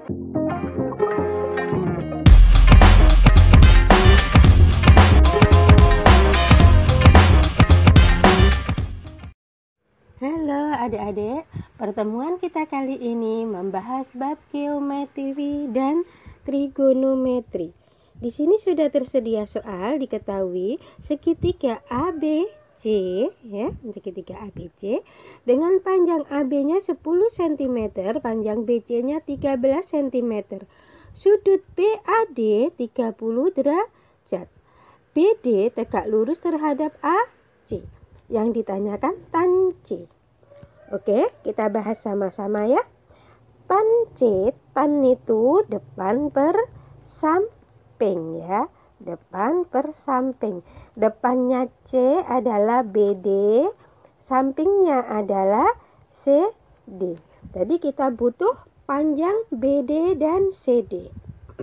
Halo adik-adik, pertemuan kita kali ini membahas bab geometri dan trigonometri. Di sini sudah tersedia soal, diketahui segitiga ABC ya, segitiga ABC dengan panjang AB-nya 10 cm, panjang BC-nya 13 cm. Sudut BAD 30 derajat. BD tegak lurus terhadap AC. Yang ditanyakan tan C. Oke, kita bahas sama-sama ya. Tan C, tan itu depan per samping ya. Depan per samping. Depannya C adalah BD, sampingnya adalah CD. Jadi kita butuh panjang BD dan CD.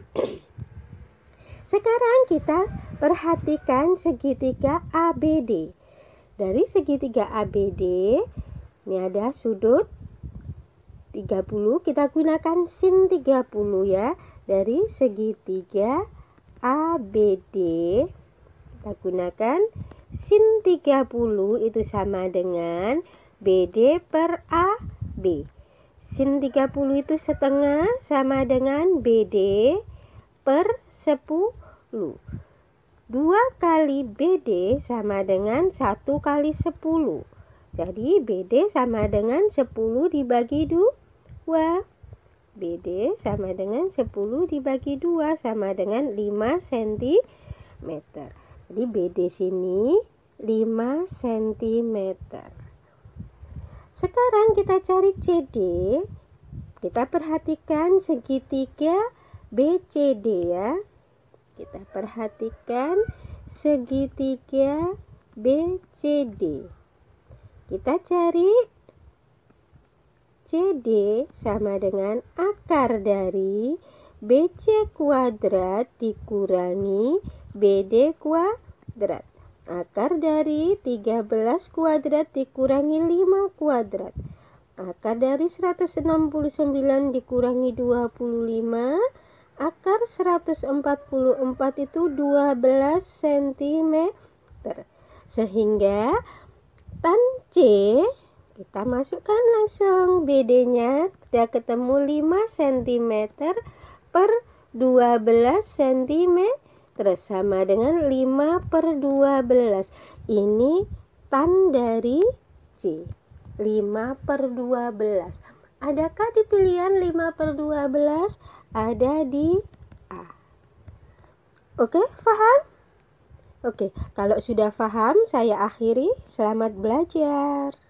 Sekarang kita perhatikan segitiga ABD. Dari segitiga ABD, ini ada sudut 30, kita gunakan sin 30 ya. Dari segitiga ABD, kita gunakan sin 30 itu sama dengan BD per AB. Sin 30 itu setengah sama dengan BD per 10. 2 kali BD sama dengan 1 kali 10. Jadi BD sama dengan 10 dibagi 2. BD sama dengan 10 dibagi 2 sama dengan 5 cm. Jadi BD sini 5 cm. Sekarang kita cari CD. Kita perhatikan segitiga BCD ya. Kita perhatikan segitiga BCD. Kita cari CD sama dengan akar dari BC kuadrat dikurangi BD kuadrat. Akar dari 13 kuadrat dikurangi 5 kuadrat. Akar dari 169 dikurangi 25. Akar 144 itu 12 cm. Sehingga tan C, kita masukkan langsung BD-nya, sudah ketemu 5 cm per 12 cm. Sama dengan 5 per 12. Ini tan dari C. 5 per 12. Adakah di pilihan 5 per 12? Ada di A. Oke, paham? Oke, kalau sudah paham, saya akhiri. Selamat belajar.